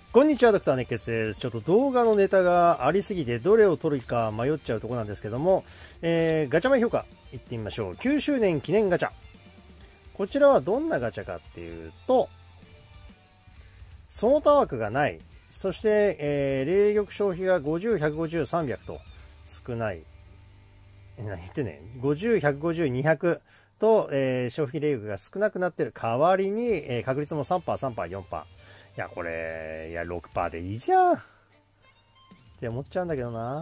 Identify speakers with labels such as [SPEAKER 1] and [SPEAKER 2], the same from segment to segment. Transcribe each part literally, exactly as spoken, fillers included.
[SPEAKER 1] こんにちは、ドクター熱血です。ちょっと動画のネタがありすぎてどれを撮るか迷っちゃうところなんですけども、えー、ガチャマン評価いってみましょう。きゅうしゅうねん記念ガチャ。こちらはどんなガチャかっていうと、その他枠がない。そして、えー、霊玉消費がごじゅう、ひゃくごじゅう、さんびゃくと少ない。え、何言ってね、ごじゅう、ひゃくごじゅう、にひゃくと、えー、消費霊玉が少なくなってる代わりに、えー、確率も さんパーセント、さんパーセント、よんパーセント。いや、これ、いや、ろくパーセントでいいじゃんって思っちゃうんだけどな。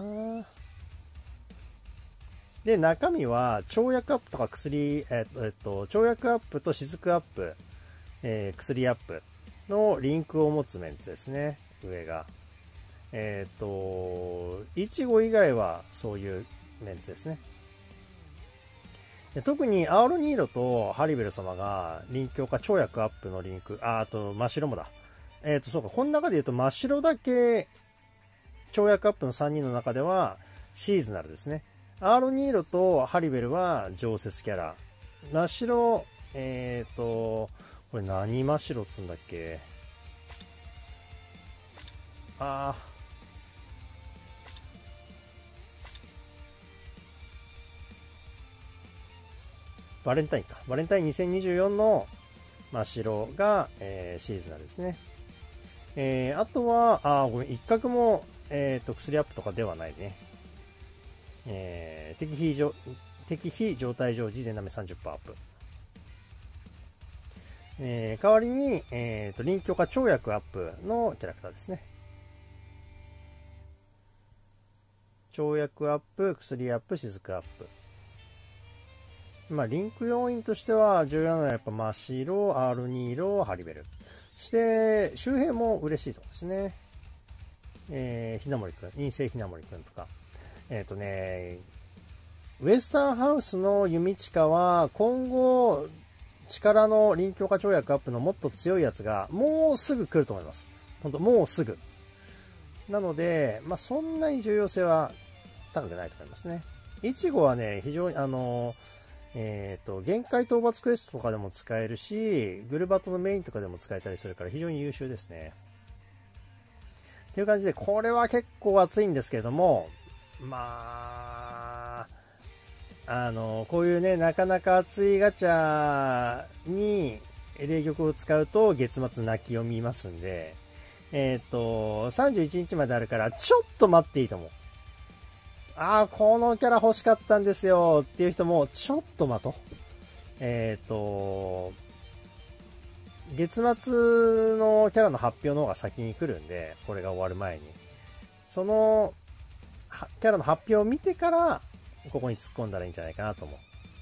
[SPEAKER 1] で、中身は、跳躍アップとか薬、えっと、えっと、跳躍アップと雫アップ、えー、薬アップのリンクを持つメンツですね、上が。えっと、イチゴ以外はそういうメンツですね。で特にアーロニーロとハリベル様が、臨強化跳躍アップのリンク、あ、あと真っ白もだ。えっと、そうか、この中で言うと真っ白だけ、跳躍アップのさんにんの中では、シーズナルですね。アーロニーロとハリベルは常設キャラ。真っ白、えっと、これ何真っ白っつんだっけ。あー。バレンタインか。バレンタインにせんにじゅうよんの真っ白が、えー、シーズナルですね。えー、あとは、あ、ごめん、一角も、えっと、薬アップとかではないね。えー、敵非常、敵非状態常時全ダメ さんじゅっパーセント アップ。えー、代わりに、えーと、臨強化跳躍アップのキャラクターですね。跳躍アップ、薬アップ、雫アップ。まあ、リンク要因としては、重要なのはやっぱ真っ白、アールに色、ハリベル。して、周辺も嬉しいところですね。えー、ひなもりくん、陰性ひなもりくんとか。えっ、ー、とね、ウエスタンハウスの弓近は、今後、力の臨強化跳躍アップのもっと強いやつが、もうすぐ来ると思います。本当もうすぐ。なので、まあ、そんなに重要性は高くないと思いますね。イチゴはね、非常に、あの、えっと、限界討伐クエストとかでも使えるし、グルバトのメインとかでも使えたりするから非常に優秀ですね。っていう感じで、これは結構熱いんですけれども、まあ、あの、こういうね、なかなか熱いガチャに霊玉を使うと月末泣きを見ますんで、えっと、さんじゅういちにちまであるから、ちょっと待っていいと思う。ああ、このキャラ欲しかったんですよっていう人も、ちょっと待とう。えっと、月末のキャラの発表の方が先に来るんで、これが終わる前に。その、キャラの発表を見てから、ここに突っ込んだらいいんじゃないかなと思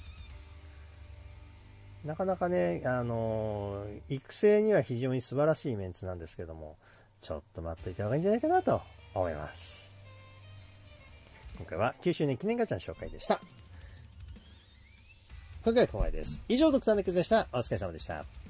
[SPEAKER 1] う。なかなかね、あのー、育成には非常に素晴らしいメンツなんですけども、ちょっと待っといた方がいいんじゃないかなと思います。今回はきゅうしゅうねん記念ガチャの紹介でした。今回はここまでです。以上、ドクターネックスでした。お疲れ様でした。